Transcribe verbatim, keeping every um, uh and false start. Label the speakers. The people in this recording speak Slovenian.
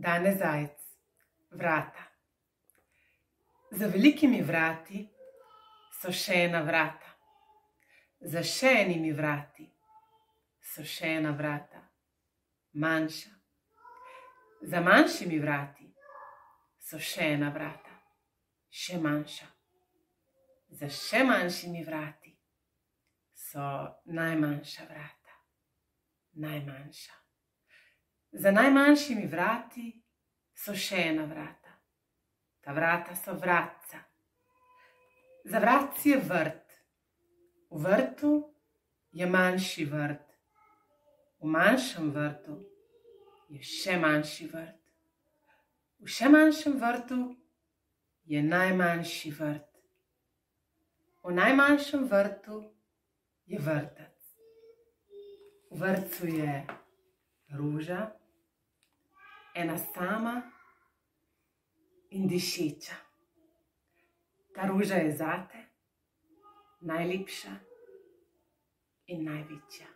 Speaker 1: Dane Zajc, vrata. Za velikimi vrati so še ena vrata. Za še enimi vrati so še ena vrata, manjša. Za manjšimi vrati so še ena vrata, še manjša. Za še manjšimi vrati so najmanjša vrata, najmanjša. Za najmanjšimi vrati so še ena vrata. Ta vrata so vratca. Za vratci je vrt. V vrtu je manjši vrt. V manjšem vrtu je še manjši vrt. V še manjšem vrtu je najmanjši vrt. V najmanjšem vrtu je vrtec. V vrtcu je ruža, ena sama in dišeča. Ta ruža je zate najlepša in največja.